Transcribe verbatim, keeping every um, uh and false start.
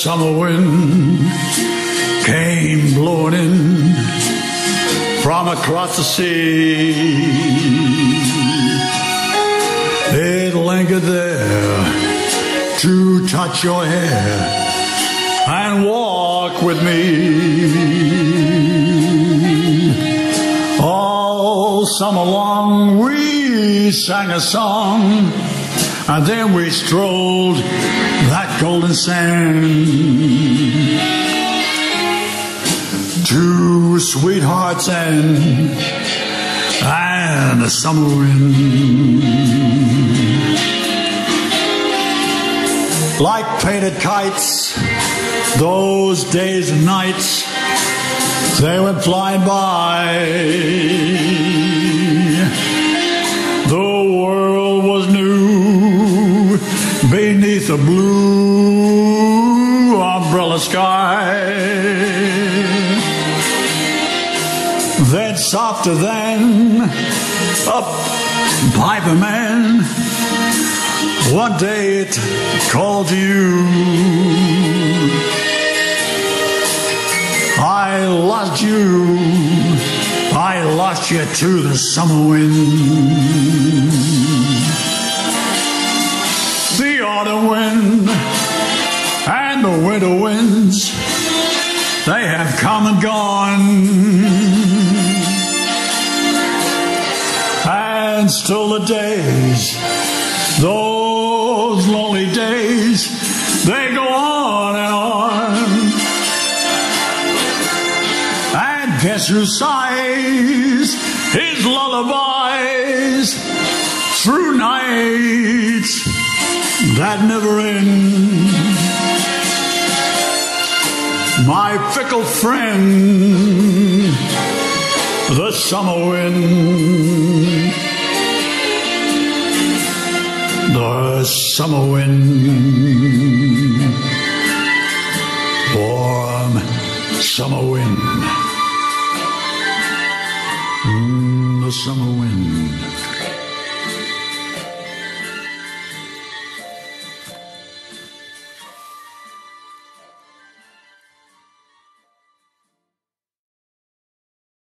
summer wind came blowing in from across the sea. It lingered there to touch your hair and walk with me. All summer long we sang a song, and then we strolled that golden sand. Two sweethearts and, and a summer wind. Like painted kites, those days and nights, they went flying by. The world was new beneath a blue umbrella sky. Then softer than a piper man, one day it called to you. I lost you, I lost you to the summer wind. The autumn wind and the winter winds, they have come and gone. And still the days, those lonely days, they go on and on. And guess who sighs his lullabies through nights that never end? My fickle friend, the summer wind. The summer wind, warm summer wind, mm, the summer wind.